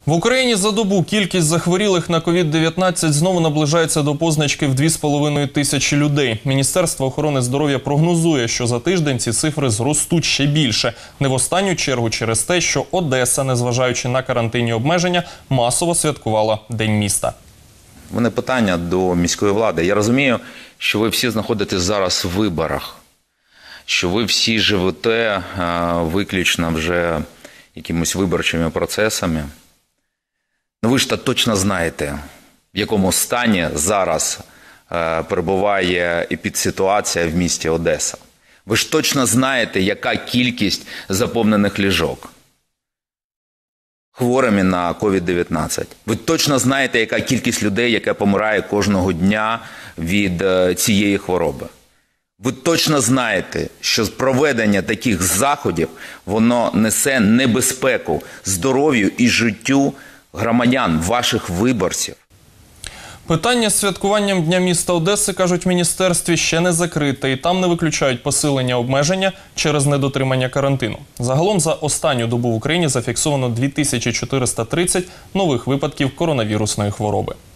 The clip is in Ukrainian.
В Україні за добу кількість захворілих на COVID-19 знову наближається до позначки в 2,5 тисячі людей. Міністерство охорони здоров'я прогнозує, що за тиждень ці цифри зростуть ще більше. Не в останню чергу через те, що Одеса, незважаючи на карантинні обмеження, масово святкувала День міста. У мене питання до міської влади. Я розумію, що ви всі знаходитесь зараз в виборах, що ви всі живете виключно вже якимись виборчими процесами. Ну ви ж точно знаєте, в якому стані зараз перебуває епідситуація в місті Одеса. Ви ж точно знаєте, яка кількість заповнених ліжок хворими на COVID-19. Ви точно знаєте, яка кількість людей, яка помирає кожного дня від цієї хвороби. Ви точно знаєте, що проведення таких заходів, воно несе небезпеку здоров'ю і життю громадян, ваших виборців. Питання з святкуванням Дня міста Одеси, кажуть в міністерстві, ще не закрите. І там не виключають посилення обмеження через недотримання карантину. Загалом за останню добу в Україні зафіксовано 2430 нових випадків коронавірусної хвороби.